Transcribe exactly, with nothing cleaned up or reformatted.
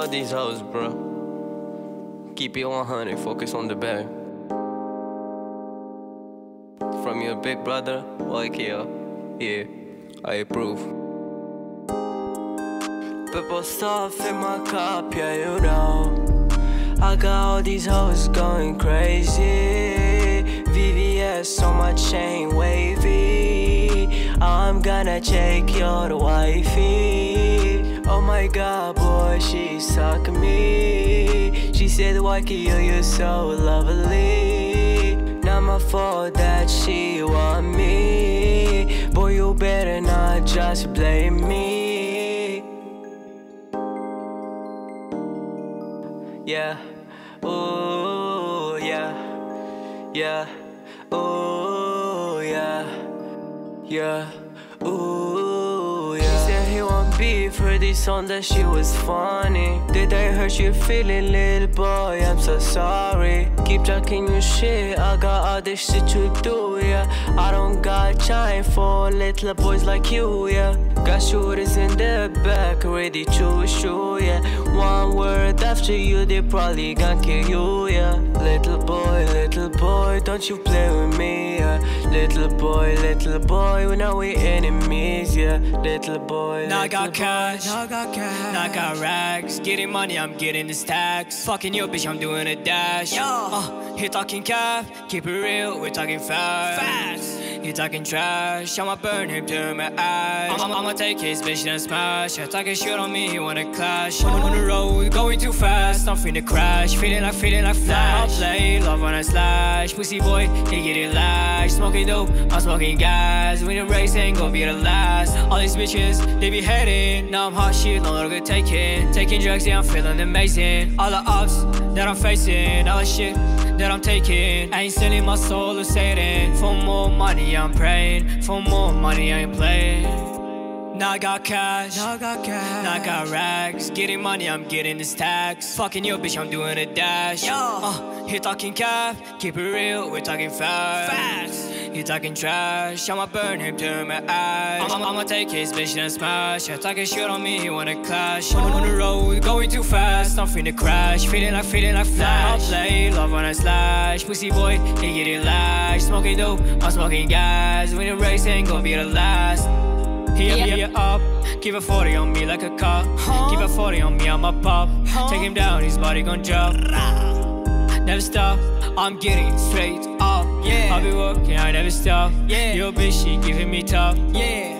all these hoes, bro. Keep it one hundred, focus on the bag. From your big brother, like yeah, yeah, I approve. Purple stuff in my cup, yeah, you know. I got all these hoes going crazy. V V S on my chain, wavy. I'm gonna check your wifey. Oh my god, boy, she suck me. She said, Wacky, oh, you're so lovely. Not my fault that she want me. Boy, you better not just blame me. Yeah, ooh, yeah, yeah, ooh, yeah, yeah, ooh, yeah. He said he want beef, heard this song that she was funny. Did I hurt your feeling, little boy? I'm so sorry. Keep talking your shit, I got other shit to do, yeah. I don't got time for little boys like you, yeah. Got shooters in the back, ready to shoot, yeah. One word after you, they probably gon' kill you, yeah. Little boy, little boy, don't you play with me, yeah. Little boy, little boy, we know we enemies, yeah. Little boy, now little I got boy. cash, Now I got cash. now I got racks. Getting money, I'm getting the stacks. Fucking your bitch, I'm doing a dash. Yo. Uh, he talking cap, keep it real, we're talking fast. Fast. He talking trash, I'ma burn him to my eyes. I'm, I'ma take his bitch and smash. He talking shit on me, he wanna clash. On, on the road, going too fast, I'm finna crash. Feeling like, feeling like flash. I play, love when I slash. Pussy boy, he get it lash. Smoking dope, I'm smoking gas. We the race ain't gon' be the last. All these bitches, they be hating. Now I'm hot shit, no longer taking. Taking drugs, yeah, I'm feeling amazing. All the ups that I'm facing, all the shit that I'm taking. I ain't selling my soul to Satan. For more money, I'm praying. For more money, I ain't playing. Now I got cash, Now I got cash. now I got racks. Getting money, I'm getting the stacks. Fucking your bitch, I'm doing a dash. Yo. Uh, he talking cap, keep it real, we're talking fast. Fast. He talking trash, I'ma burn him to my eyes. I'm, I'ma take his bitch and smash. He talking shit on me, he wanna clash. On, on the road, going too fast, I'm finna crash. Feeling like, feeling like flash. I play, love when I slash. Pussy boy, he get it lash. Smoking dope, I'm smoking gas. When the race ain't gon' be the last. He up, yeah, up, keep a forty on me like a cop. Huh? Keep a forty on me, I'm a pop. Huh? Take him down, his body gon' drop. Never stop, I'm getting it straight up. Yeah. I'll be working, I never stop. Yeah. Your bitch, she giving me top. Yeah.